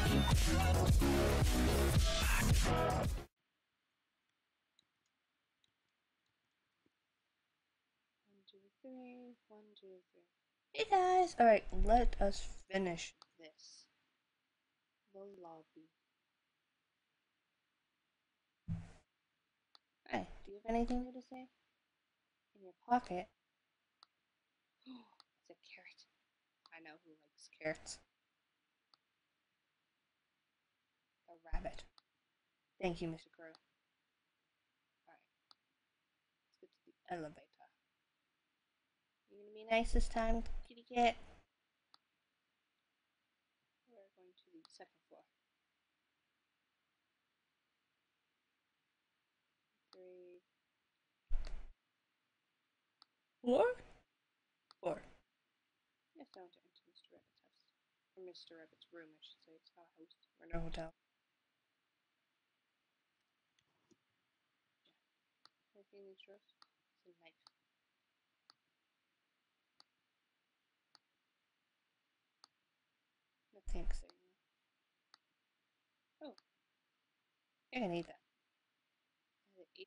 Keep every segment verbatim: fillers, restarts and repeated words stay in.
two, three. One, two, three. Hey guys! Alright, let us finish this. The lobby. Hey, do you have anything new to say? In your pocket? It's a carrot. I know who likes Carrots. A rabbit. Thank you, Mister Crow. Alright. Let's go to the elevator. You gonna be nice this time, kitty cat? We're going to the second floor. Three. Four? Four. Yes, I want to enter Mister Rabbit's house. Or Mister Rabbit's room, I should say. It's not a house. We're in a hotel. Anything in these drawers? It's a knife. No thanks. Oh. You're gonna eat that. Uh, eight.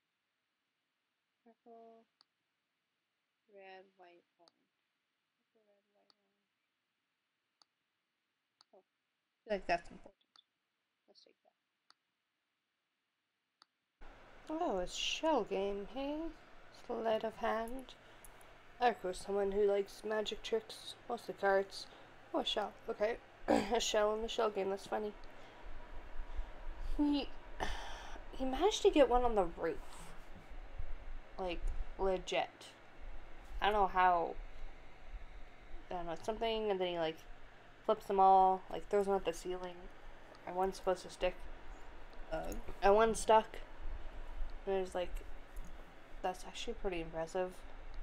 Purple. Red, white, orange. Purple, red, white, orange. Oh. I feel like that's important. Let's take that. Oh, it's shell game, hey? Sleight of hand. Of course, someone who likes magic tricks, mostly cards. Oh, a shell. Okay. A shell in the shell game, that's funny. He he managed to get one on the roof. Like, legit. I don't know how. I don't know, it's something, and then he, like, flips them all, like, throws them at the ceiling. And one's supposed to stick. Uh, And one stuck. And it's like, that's actually pretty impressive.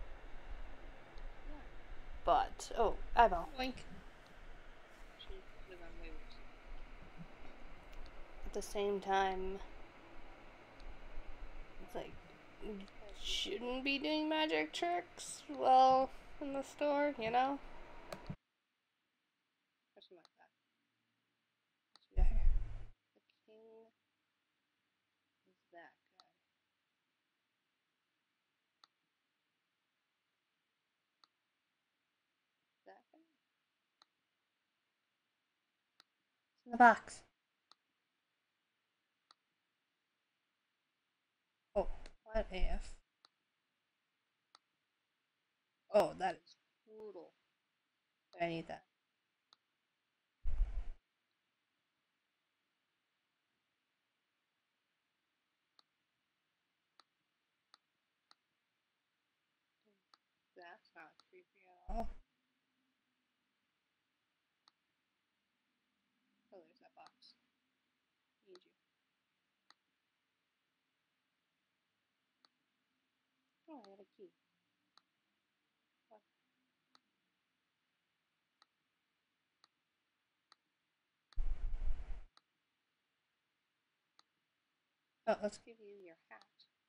But, oh, eyeball. Boink. At the same time, it's like, shouldn't be doing magic tricks well in the store, you know? Or something like that. Yeah. The king is that guy. That guy? It's in the box. Oh, what if? Oh, that is Brutal. I need that. That's not creepy at all. Oh, Oh, there's that box. Need you. Oh, I got a key. What? oh, let's Give you your hat.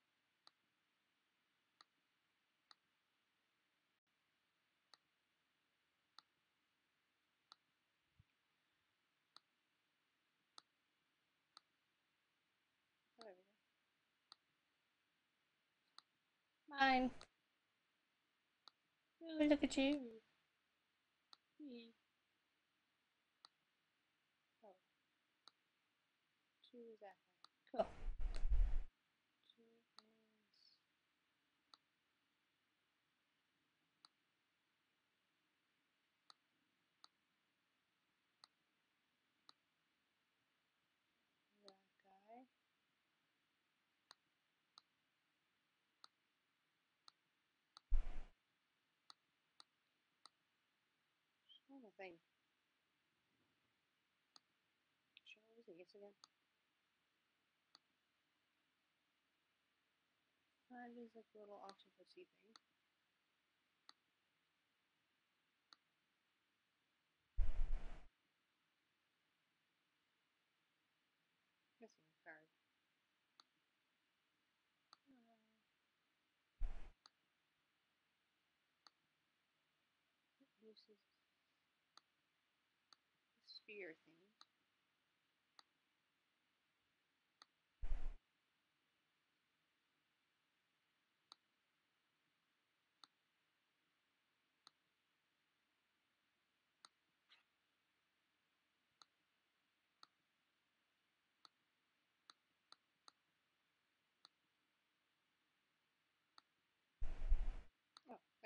Oh, there we go. mine. Ooh, look at you. Me. Oh. Two is that guy. Cool. Two is that guy. Show the thing. Show the yes again. That is like a little octopusy thing. Missing a card. Uh, uses the sphere thing.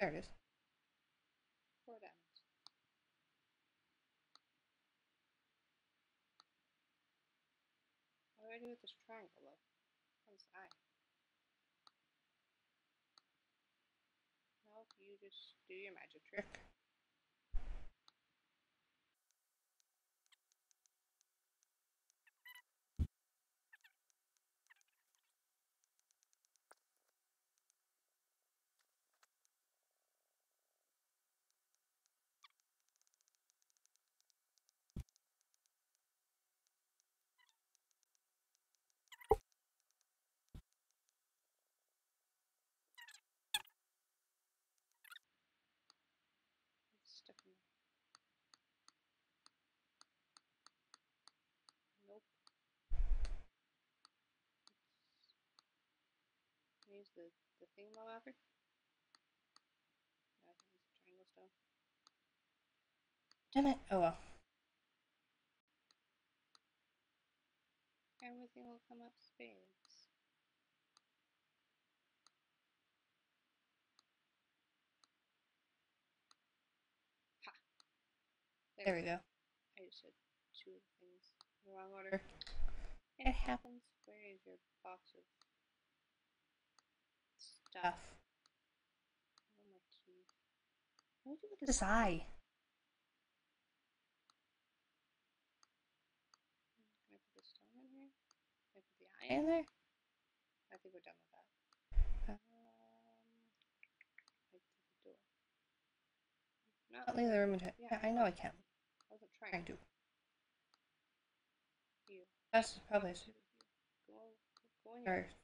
There it is. Four diamonds. What do I do with this triangle though? On this eye. No, you just do your magic trick. Stuck in there. Nope. Can I use the, the thingamabobber? No, I can use the triangle stone. Damn it. Oh well. Everything will come up spades. Ha! There, there we go. I just said two of the things in the wrong order. It happens. Where is your box of stuff? No more keys. What do you do with this eye? Can I put the stone in here? Can I put the eye in there? I think we're done with that. Um, I did the door. Not leave the room until. Yeah, I know I can. I wasn't trying to. You. That's probably. Go, go in your thing.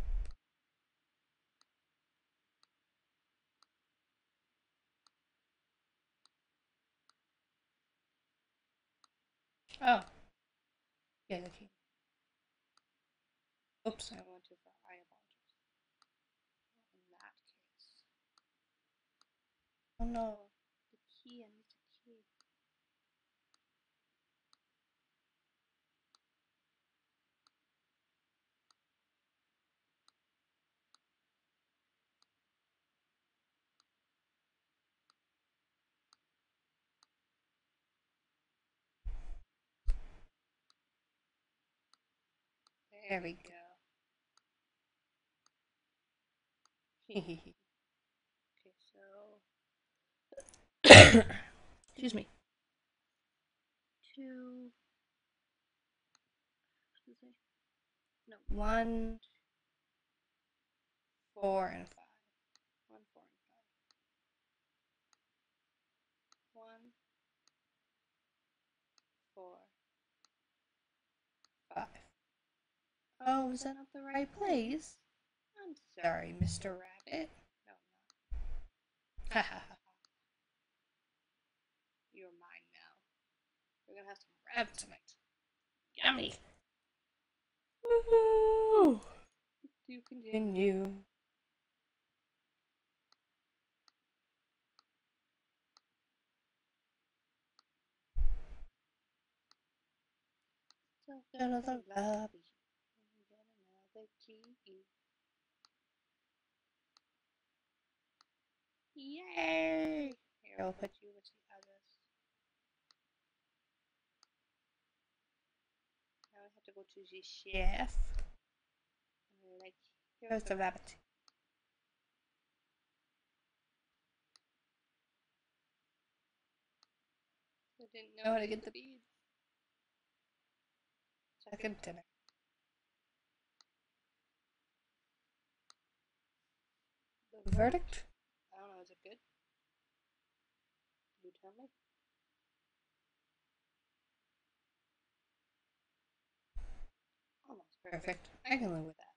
Oh. Yeah, the key. Oops, I went too far. I apologize. In that case. Oh no. The key, I need the key. There we go. Okay, so excuse me. Two. Excuse me. No, one, four, and five. One, four, and five. One, four, five. Oh, is that not the right place? I'm sorry, Mister Rabbit. No, I'm not. Ha ha ha. You're mine now. We're gonna have some rabbit tonight. Yummy! Woohoo! To continue. So go to the lobby and get another key. Yay! Here, I'll put you with the others. Now I have to go to the chef. And like, here's the rabbit. I didn't know how to get the beads. Second dinner. The verdict? I don't know, is it good? You tell me. Almost perfect. I can live with that.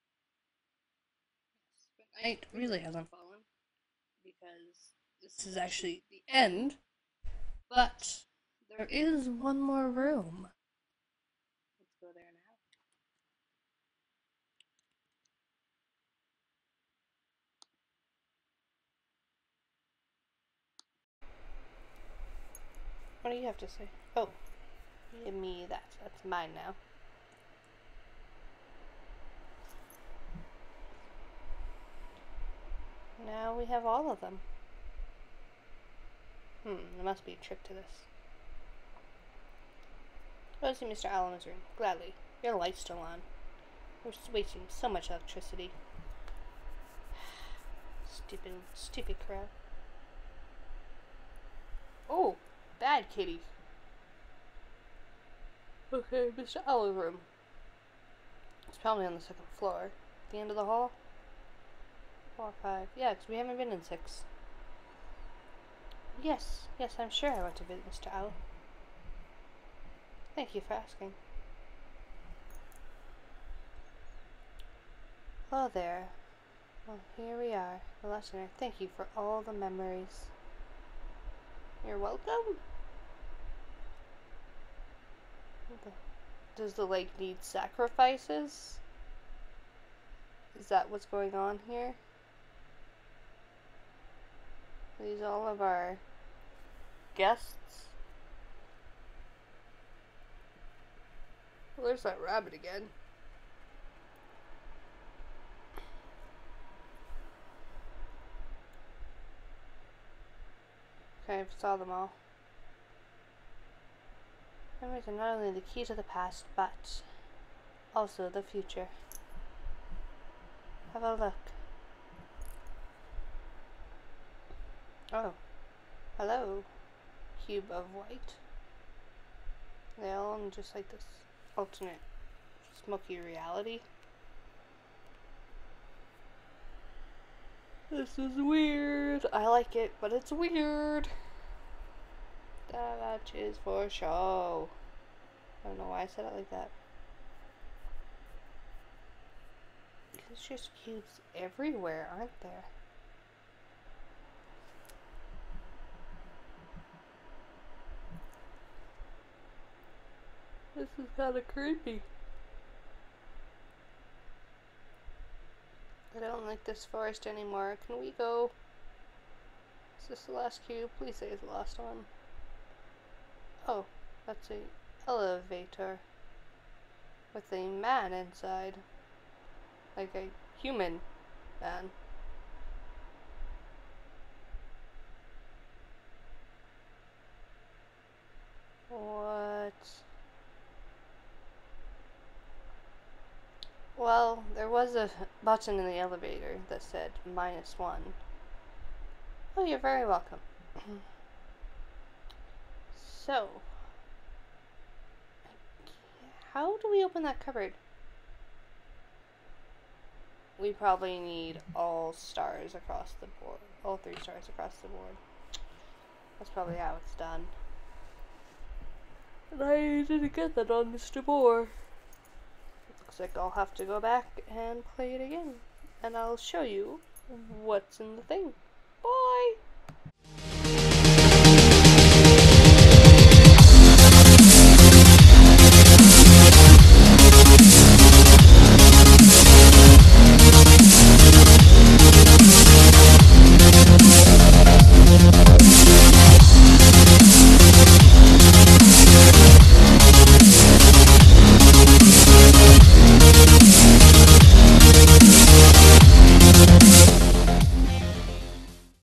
Yes, but night really hasn't fallen because this is actually the end. But there is one more room. Let's go there now. What do you have to say? Oh, give me that. That's mine now. Now we have all of them. Hmm, there must be a trick to this. Go see Mister Allen's room. Gladly. Your light's still on. We're wasting so much electricity. Stupid, stupid crowd. Oh, bad kitty. Okay, Mister Allen's room. It's probably on the second floor. At the end of the hall? Four, five. Yeah, because we haven't been in six. Yes, yes, I'm sure I want to visit Mister Owl. Thank you for asking. Hello there. Well, here we are, the listener. Thank you for all the memories. You're welcome. Okay. Does the lake need sacrifices? Is that what's going on here? Are these all of our guests? Well, there's that rabbit again. Okay, I saw them all. Memories are not only the key to the past, but also the future. Have a look. Oh. Hello. Cube of white. They all in just like this alternate smoky reality. This is weird. I like it, but it's weird. That is for show. I don't know why I said it like that. There's just cubes everywhere, aren't there? This is kind of creepy. I don't like this forest anymore. Can we go? Is this the last cube? Please say it's the last one. Oh, that's a elevator with a man inside. Like a human man. What? Well, there was a button in the elevator that said minus one. Oh, you're very welcome. So, how do we open that cupboard? We probably need all stars across the board. All three stars across the board. That's probably how it's done. And I didn't get that on Mister Moore. Looks like I'll have to go back and play it again. And I'll show you what's in the thing.